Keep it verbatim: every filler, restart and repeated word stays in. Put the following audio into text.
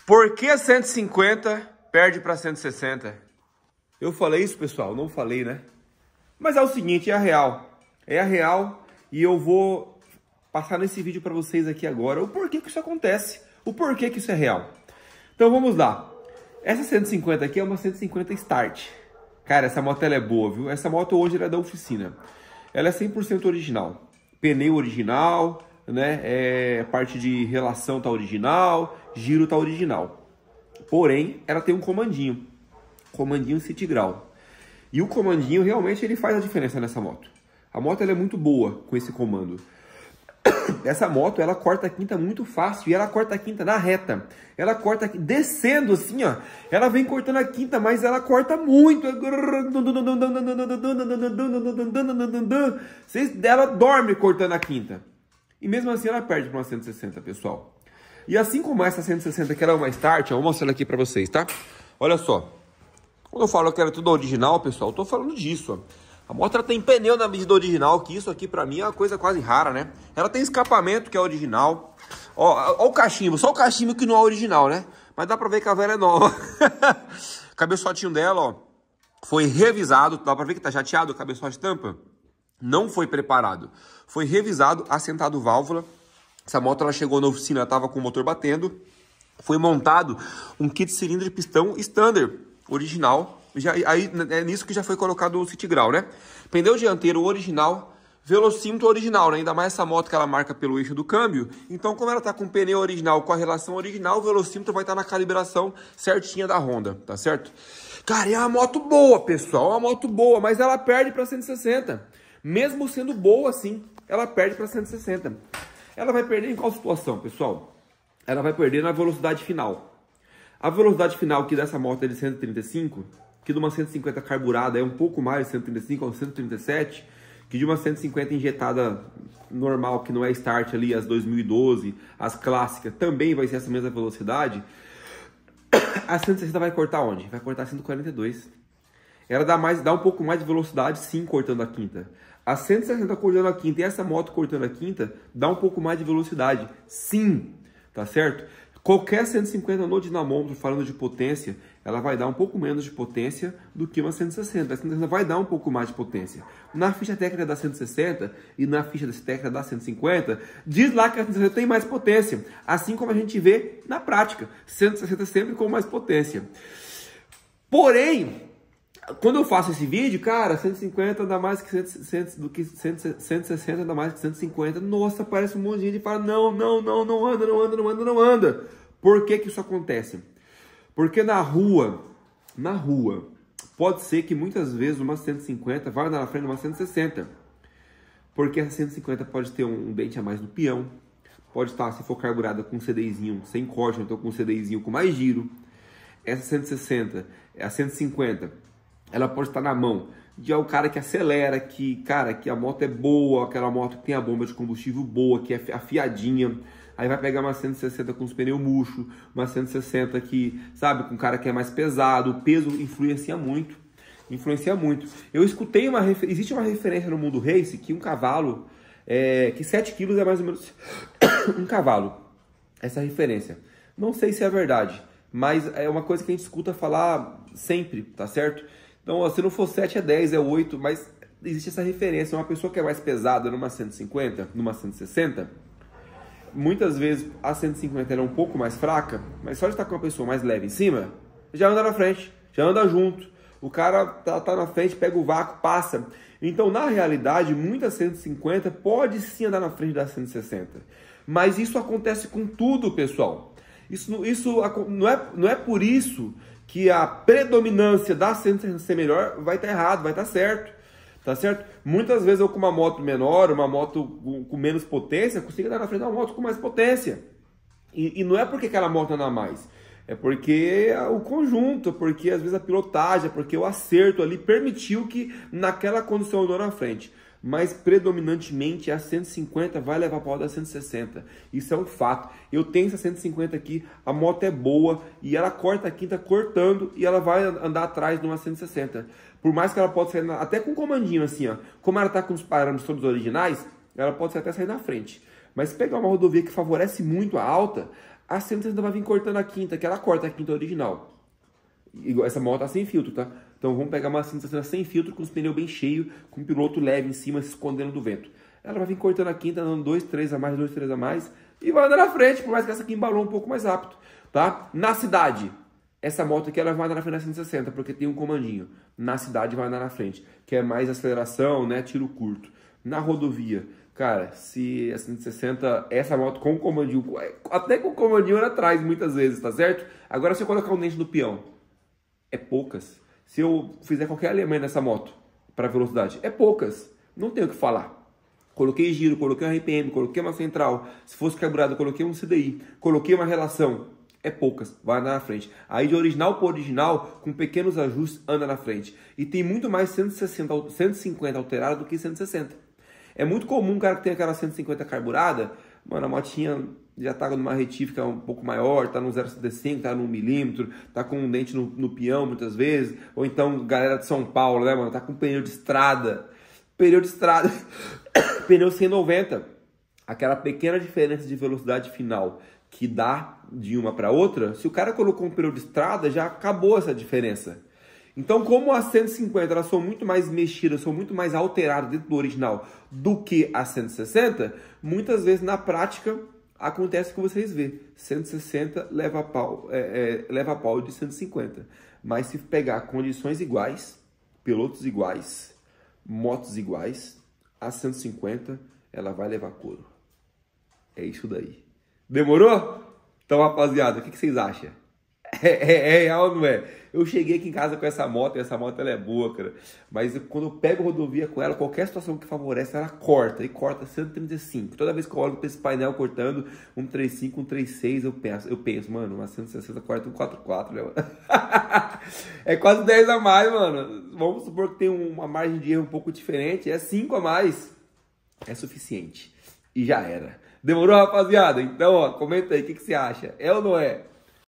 Por que cento e cinquenta perde para cento e sessenta? Eu falei isso, pessoal? Não falei, né? Mas é o seguinte, é a real. É a real e eu vou passar nesse vídeo para vocês aqui agora o porquê que isso acontece, o porquê que isso é real. Então vamos lá. Essa cento e cinquenta aqui é uma cento e cinquenta Start. Cara, essa moto ela é boa, viu? Essa moto hoje ela é da oficina. Ela é cem por cento original. Pneu original, né? É, parte de relação tá original, giro tá original. Porém, ela tem um comandinho. Comandinho City Grau. E o comandinho realmente ele faz a diferença nessa moto. A moto ela é muito boa com esse comando. Essa moto ela corta a quinta muito fácil e ela corta a quinta na reta. Ela corta descendo assim, ó. Ela vem cortando a quinta, mas ela corta muito. Ela dorme cortando a quinta. E mesmo assim ela perde para uma cento e sessenta, pessoal. E assim como essa cento e sessenta que era uma Start, eu vou mostrar ela aqui para vocês, tá? Olha só. Quando eu falo que era tudo original, pessoal, eu tô falando disso, ó. A moto ela tem pneu na medida original, que isso aqui pra mim é uma coisa quase rara, né? Ela tem escapamento, que é original. Ó, ó o cachimbo, só o cachimbo que não é original, né? Mas dá pra ver que a vela é nova. O cabeçotinho dela, ó, foi revisado. Dá pra ver que tá chateado o cabeçote tampa? Não foi preparado. Foi revisado, assentado válvula. Essa moto ela chegou na oficina, ela tava com o motor batendo. Foi montado um kit cilindro e pistão standard, original. Já, aí é nisso que já foi colocado o City Grau, né? Pneu dianteiro original, velocímetro original, né? Ainda mais essa moto que ela marca pelo eixo do câmbio. Então, como ela tá com pneu original, com a relação original, o velocímetro vai estar na calibração certinha da Honda, tá certo? Cara, é uma moto boa, pessoal, é uma moto boa, mas ela perde para cento e sessenta. Mesmo sendo boa assim, ela perde para cento e sessenta. Ela vai perder em qual situação, pessoal? Ela vai perder na velocidade final. A velocidade final aqui dessa moto é de cento e trinta e cinco, que de uma cento e cinquenta carburada é um pouco mais de cento e trinta e cinco ou cento e trinta e sete, que de uma cento e cinquenta injetada normal, que não é Start ali, as dois mil e doze, as clássicas, também vai ser essa mesma velocidade. A cento e sessenta vai cortar onde? Vai cortar cento e quarenta e dois. Ela dá, mais, dá um pouco mais de velocidade, sim, cortando a quinta. A cento e sessenta cortando a quinta e essa moto cortando a quinta dá um pouco mais de velocidade, sim, tá certo? Qualquer cento e cinquenta no dinamômetro, falando de potência, ela vai dar um pouco menos de potência do que uma cento e sessenta. A cento e sessenta vai dar um pouco mais de potência. Na ficha técnica da cento e sessenta e na ficha técnica da cento e cinquenta, diz lá que a cento e sessenta tem mais potência. Assim como a gente vê na prática. cento e sessenta sempre com mais potência. Porém, quando eu faço esse vídeo, cara, cento e cinquenta dá mais que cem, do que cento e sessenta dá mais que cento e cinquenta. Nossa, parece um monte de gente e fala, não, não, não, não anda, não anda, não anda, não anda. Por que que isso acontece? Porque na rua, na rua, pode ser que muitas vezes uma cento e cinquenta vai andar na frente de uma cento e sessenta. Porque essa cento e cinquenta pode ter um dente a mais no peão, pode estar, se for carburada com um CDIzinho sem corte, então com um CDIzinho com mais giro. Essa cento e sessenta, a cento e cinquenta, ela pode estar na mão de um cara que acelera, que, cara, que a moto é boa, aquela moto que tem a bomba de combustível boa, que é afiadinha. Aí vai pegar uma cento e sessenta com os pneus murchos, uma cento e sessenta que, sabe, com um cara que é mais pesado. O peso influencia muito, influencia muito. Eu escutei uma, existe uma referência no mundo race que um cavalo, é, que sete quilos é mais ou menos um cavalo. Essa referência. Não sei se é verdade, mas é uma coisa que a gente escuta falar sempre, tá certo? Então, se não for sete é dez, é oito, mas existe essa referência. Uma pessoa que é mais pesada numa cento e cinquenta, numa cento e sessenta, muitas vezes a cento e cinquenta é um pouco mais fraca, mas só de estar com uma pessoa mais leve em cima, já anda na frente, já anda junto. O cara tá, tá na frente, pega o vácuo, passa. Então, na realidade, muita cento e cinquenta pode sim andar na frente da cento e sessenta. Mas isso acontece com tudo, pessoal. Isso, isso não, é, não é por isso que a predominância da cento e sessenta ser melhor vai estar errado, vai estar certo. Tá certo? Muitas vezes eu com uma moto menor, uma moto com menos potência, consigo andar na frente da moto com mais potência. E, e não é porque aquela moto anda mais, é porque o conjunto, porque às vezes a pilotagem, porque o acerto ali permitiu que naquela condição eu andou na frente. Mas predominantemente a cento e cinquenta vai levar para a da cento e sessenta. Isso é um fato. Eu tenho essa cento e cinquenta aqui, a moto é boa e ela corta a quinta cortando e ela vai andar atrás de uma cento e sessenta. Por mais que ela possa sair, na, até com comandinho assim, ó. Como ela está com os parâmetros todos originais, ela pode até sair na frente. Mas se pegar uma rodovia que favorece muito a alta, A cento e sessenta vai vir cortando a quinta, que ela corta a quinta original. Essa moto tá sem filtro, tá? Então vamos pegar uma cento e sessenta sem filtro, com os pneus bem cheios, com o piloto leve em cima, se escondendo do vento. Ela vai vir cortando a quinta, dando dois, três a mais, dois, três a mais, e vai andar na frente, por mais que essa aqui embalou um pouco mais rápido, tá? Na cidade, essa moto aqui ela vai andar na frente da cento e sessenta, porque tem um comandinho. Na cidade vai andar na frente, que é mais aceleração, né? Tiro curto. Na rodovia, cara, se a cento e sessenta, essa moto com comandinho, até com comandinho ela traz muitas vezes, tá certo? Agora se eu colocar um dente no peão, é poucas. Se eu fizer qualquer alemanha nessa moto para velocidade, é poucas. Não tenho o que falar. Coloquei giro, coloquei um R P M, coloquei uma central. Se fosse carburado, coloquei um C D I, coloquei uma relação. É poucas, vai andar na frente. Aí de original para original, com pequenos ajustes, anda na frente. E tem muito mais cento e sessenta, cento e cinquenta alterado do que cento e sessenta. É muito comum um cara que tem aquela cento e cinquenta carburada, mano, a motinha já tá numa retífica um pouco maior, tá no zero vírgula setenta e cinco, tá no um milímetro, tá com um dente no, no peão muitas vezes, ou então galera de São Paulo, né, mano, tá com pneu de estrada, pneu de estrada, pneu cento e noventa, aquela pequena diferença de velocidade final que dá de uma para outra, se o cara colocou um pneu de estrada, já acabou essa diferença. Então, como as cento e cinquenta elas são muito mais mexidas, são muito mais alteradas dentro do original do que a cento e sessenta, muitas vezes na prática acontece o que vocês vê. cento e sessenta leva a pau, é, é, leva a pau de cento e cinquenta. Mas se pegar condições iguais, pilotos iguais, motos iguais, a cento e cinquenta ela vai levar couro. É isso daí. Demorou? Então, rapaziada, o que, que vocês acham? É, é, é real ou não é? Eu cheguei aqui em casa com essa moto, e essa moto ela é boa, cara. Mas eu, quando eu pego rodovia com ela, qualquer situação que favorece, ela corta. E corta cento e trinta e cinco. Toda vez que eu olho para esse painel cortando um trinta e cinco, um trinta e seis, eu penso, eu penso, mano, uma cento e sessenta corta um quarenta e quatro, né, mano? É quase dez a mais, mano. Vamos supor que tem uma margem de erro um pouco diferente. É cinco a mais. É suficiente. E já era. Demorou, rapaziada? Então, ó, comenta aí, o que, que você acha? É ou não é?